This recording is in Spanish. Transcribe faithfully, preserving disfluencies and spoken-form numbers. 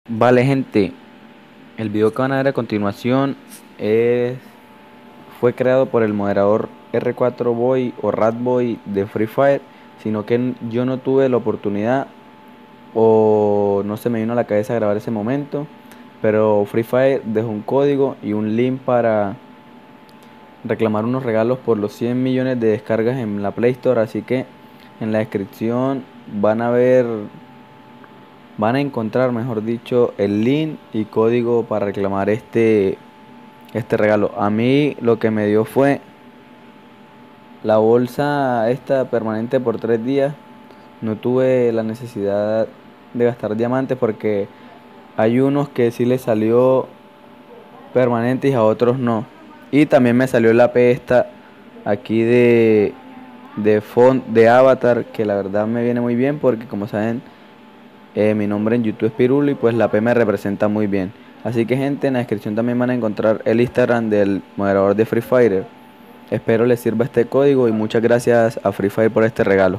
Vale, gente, el video que van a ver a continuación es, fue creado por el moderador R cuatro Boy o Ratboy de Free Fire, sino que n- yo no tuve la oportunidad o no se me vino a la cabeza grabar ese momento, pero Free Fire dejó un código y un link para reclamar unos regalos por los cien millones de descargas en la Play Store, así que en la descripción van a ver van a encontrar, mejor dicho, el link y código para reclamar este, este regalo. A mí lo que me dio fue la bolsa esta permanente por tres días. No tuve la necesidad de gastar diamantes porque hay unos que sí les salió permanentes y a otros no. Y también me salió la P esta aquí de, de font de avatar, que la verdad me viene muy bien porque como saben, Eh, mi nombre en YouTube es Pirulo y pues la P me representa muy bien. Así que gente, en la descripción también van a encontrar el Instagram del moderador de Free Fire. Espero les sirva este código y muchas gracias a Free Fire por este regalo.